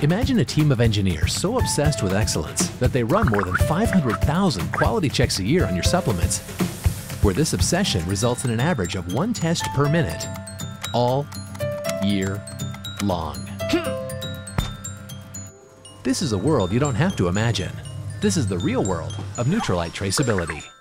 Imagine a team of engineers so obsessed with excellence that they run more than 500,000 quality checks a year on your supplements, where this obsession results in an average of 1 test per minute, all year long. This is a world you don't have to imagine. This is the real world of Nutrilite traceability.